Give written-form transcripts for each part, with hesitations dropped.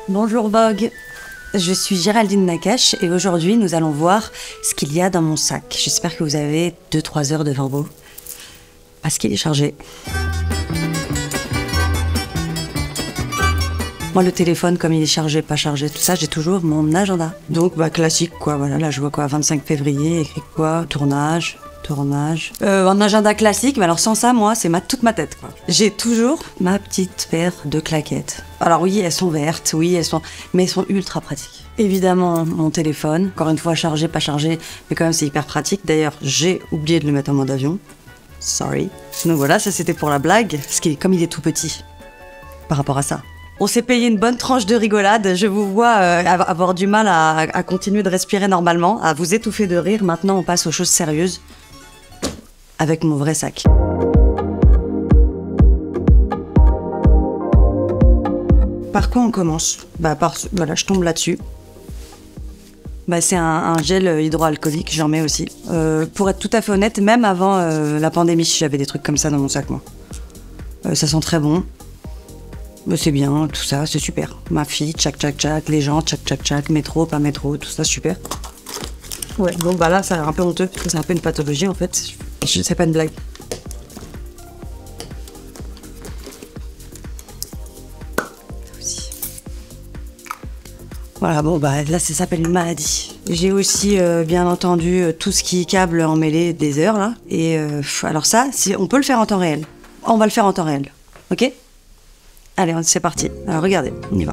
Bonjour Vogue, je suis Géraldine Nakache et aujourd'hui nous allons voir ce qu'il y a dans mon sac. J'espère que vous avez 2-3 heures devant vous parce qu'il est chargé. Moi le téléphone comme il est chargé, pas chargé, tout ça, j'ai toujours mon agenda. Donc classique quoi, voilà, là je vois quoi, 25 février, écrit quoi, tournage. Un agenda classique, mais alors sans ça, moi, c'est toute ma tête, quoi. J'ai toujours ma petite paire de claquettes. Alors oui, elles sont vertes, oui, mais elles sont ultra pratiques. Évidemment, mon téléphone, encore une fois, chargé, pas chargé, mais quand même, c'est hyper pratique. D'ailleurs, j'ai oublié de le mettre en mode avion. Sorry. Donc voilà, ça c'était pour la blague, comme il est tout petit, par rapport à ça. On s'est payé une bonne tranche de rigolade. Je vous vois avoir du mal à continuer de respirer normalement, à vous étouffer de rire. Maintenant, on passe aux choses sérieuses. Avec mon vrai sac. Par quoi on commence? Voilà, je tombe là-dessus. C'est un gel hydroalcoolique, j'en mets aussi. Pour être tout à fait honnête, même avant la pandémie, j'avais des trucs comme ça dans mon sac, moi. Ça sent très bon. C'est bien, tout ça, c'est super. Ma fille, tchac, les gens, tchac, métro, pas métro, tout ça, super. Ouais, bon, là, ça a l'air un peu honteux, parce que c'est un peu une pathologie, en fait. C'est pas une blague. Voilà, là, ça s'appelle une maladie. J'ai aussi, bien entendu, tout ce qui est câble emmêlé des heures, là. Et alors ça, on peut le faire en temps réel. On va le faire en temps réel, ok? Allez, c'est parti. Alors regardez, on y va.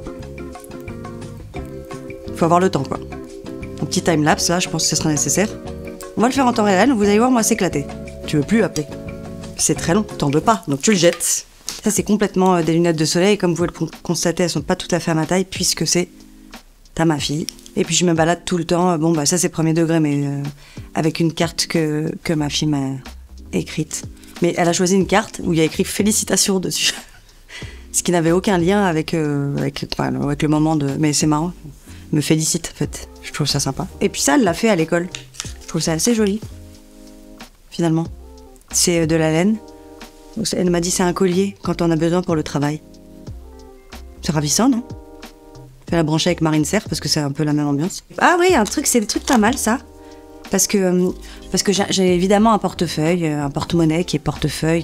Faut avoir le temps, quoi. Un petit time-lapse, là, je pense que ce sera nécessaire. On va le faire en temps réel, vous allez voir, moi, s'éclater. Tu veux plus appeler. C'est très long, t'en veux pas, donc tu le jettes. Ça, c'est complètement des lunettes de soleil, et comme vous pouvez le constater, elles sont pas tout à fait à ma taille, puisque t'as ma fille. Et puis je me balade tout le temps, ça c'est premier degré, mais avec une carte que ma fille m'a écrite. Mais elle a choisi une carte où il y a écrit « Félicitations » dessus. Ce qui n'avait aucun lien avec le moment de... Mais c'est marrant, me félicite, en fait. Je trouve ça sympa. Et puis ça, elle l'a fait à l'école. Je trouve ça assez joli, finalement. C'est de la laine. Elle m'a dit c'est un collier quand on a besoin pour le travail. C'est ravissant, non? Je vais la brancher avec Marine Serre parce que c'est un peu la même ambiance. Ah oui, c'est des trucs pas mal, ça. Parce que j'ai évidemment un portefeuille, un porte-monnaie qui est portefeuille,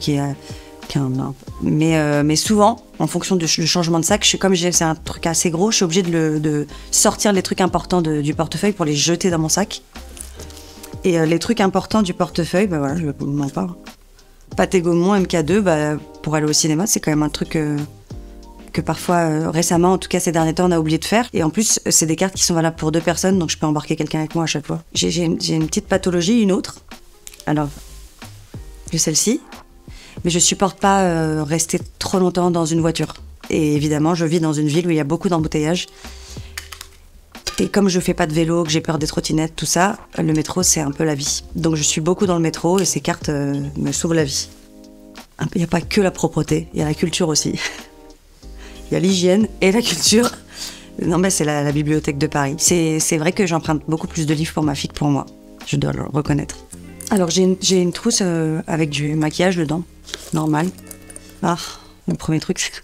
mais souvent, en fonction du changement de sac, c'est un truc assez gros, je suis obligée de sortir les trucs importants du portefeuille pour les jeter dans mon sac. Et les trucs importants du portefeuille, je vous mens pas. Pâté Gaumont, MK2, pour aller au cinéma, c'est quand même un truc que parfois, récemment, en tout cas ces derniers temps, on a oublié de faire. Et en plus, c'est des cartes qui sont valables pour 2 personnes, donc je peux embarquer quelqu'un avec moi à chaque fois. J'ai une petite pathologie, une autre. Alors, j'ai celle-ci. Mais je supporte pas rester trop longtemps dans une voiture. Et évidemment, je vis dans une ville où il y a beaucoup d'embouteillages. Et comme je fais pas de vélo, que j'ai peur des trottinettes, tout ça, le métro, c'est un peu la vie. Donc je suis beaucoup dans le métro et ces cartes me sauvent la vie. Il n'y a pas que la propreté, il y a la culture aussi. Il y a l'hygiène et la culture. Non, mais c'est la bibliothèque de Paris. C'est vrai que j'emprunte beaucoup plus de livres pour ma fille que pour moi. Je dois le reconnaître. Alors j'ai une trousse avec du maquillage dedans. Normal. Ah, le premier truc, c'est...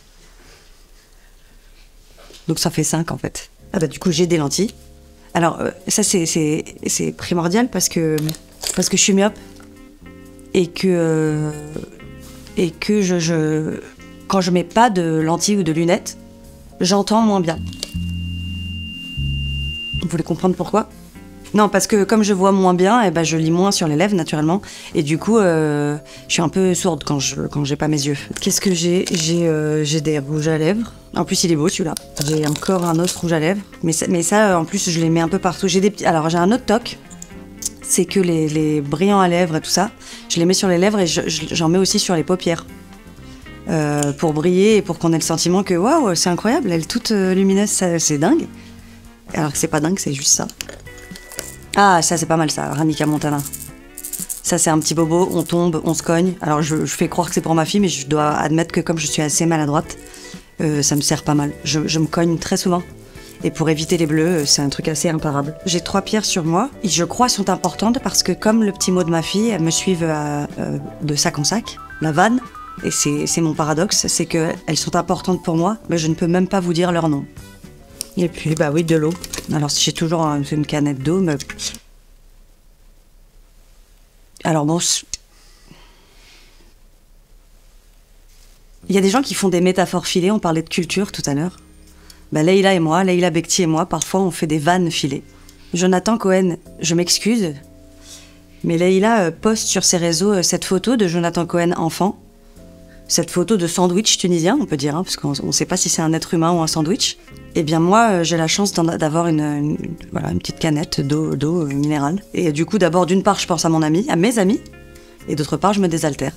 Donc ça fait 5 en fait. Du coup, j'ai des lentilles. Alors, ça, c'est primordial parce que je suis myope et que quand je mets pas de lentilles ou de lunettes, j'entends moins bien. Vous voulez comprendre pourquoi? Non, parce que comme je vois moins bien, je lis moins sur les lèvres naturellement. Et du coup, je suis un peu sourde quand j'ai pas mes yeux. Qu'est-ce que j'ai? J'ai des rouges à lèvres. En plus, il est beau celui-là. J'ai encore un autre rouge à lèvres. Mais ça, en plus, je les mets un peu partout. Alors, j'ai un autre toc. C'est que les brillants à lèvres et tout ça, je les mets sur les lèvres et j'en mets aussi sur les paupières. Pour briller et pour qu'on ait le sentiment que waouh, c'est incroyable, elle est toute lumineuse, c'est dingue. Alors que c'est pas dingue, c'est juste ça. Ah, ça c'est pas mal ça, Ranika Montana. Ça c'est un petit bobo, on tombe, on se cogne. Alors je fais croire que c'est pour ma fille, mais je dois admettre que comme je suis assez maladroite, ça me sert pas mal. Je me cogne très souvent. Et pour éviter les bleus, c'est un truc assez imparable. J'ai 3 pierres sur moi, et je crois sont importantes parce que comme le petit mot de ma fille, elles me suivent de sac en sac, la vanne. Et c'est mon paradoxe, c'est qu'elles sont importantes pour moi, mais je ne peux même pas vous dire leur nom. Et puis, bah oui, de l'eau. Alors, j'ai toujours une canette d'eau, mais... Alors bon... Il y a des gens qui font des métaphores filées, on parlait de culture tout à l'heure. Bah, Leïla Bekti et moi, parfois on fait des vannes filées. Jonathan Cohen, je m'excuse, mais Leïla poste sur ses réseaux cette photo de Jonathan Cohen enfant. Cette photo de sandwich tunisien, on peut dire, hein, parce qu'on ne sait pas si c'est un être humain ou un sandwich. Eh bien moi, j'ai la chance d'avoir une petite canette d'eau minérale. Et du coup, d'abord, d'une part, je pense à mes amis, et d'autre part, je me désaltère.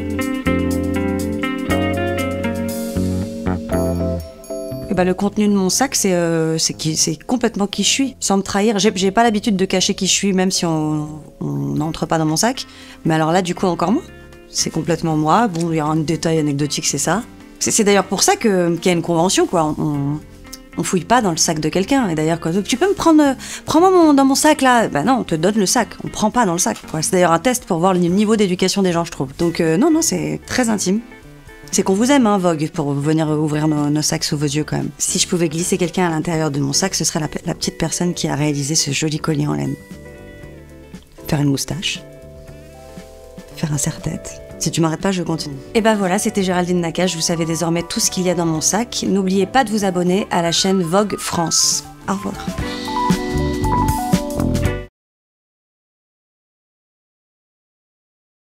Et bah, le contenu de mon sac, c'est complètement qui je suis, sans me trahir. J'ai pas l'habitude de cacher qui je suis, même si on n'entre pas dans mon sac. Mais alors là, du coup, encore moins. C'est complètement moi. Bon, il y a un détail anecdotique, c'est ça. C'est d'ailleurs pour ça qu'il y a une convention, quoi. On fouille pas dans le sac de quelqu'un. Et d'ailleurs, tu peux me prendre... Prends-moi dans mon sac, là. Ben non, on te donne le sac. On prend pas dans le sac. C'est d'ailleurs un test pour voir le niveau d'éducation des gens, je trouve. Donc non, c'est très intime. C'est qu'on vous aime, hein, Vogue, pour venir ouvrir nos sacs sous vos yeux, quand même. Si je pouvais glisser quelqu'un à l'intérieur de mon sac, ce serait la petite personne qui a réalisé ce joli collier en laine. Faire une moustache. Faire un serre-tête. Si tu m'arrêtes pas, je continue. Et ben voilà, c'était Géraldine Nakache. Vous savez désormais tout ce qu'il y a dans mon sac. N'oubliez pas de vous abonner à la chaîne Vogue France. Au revoir.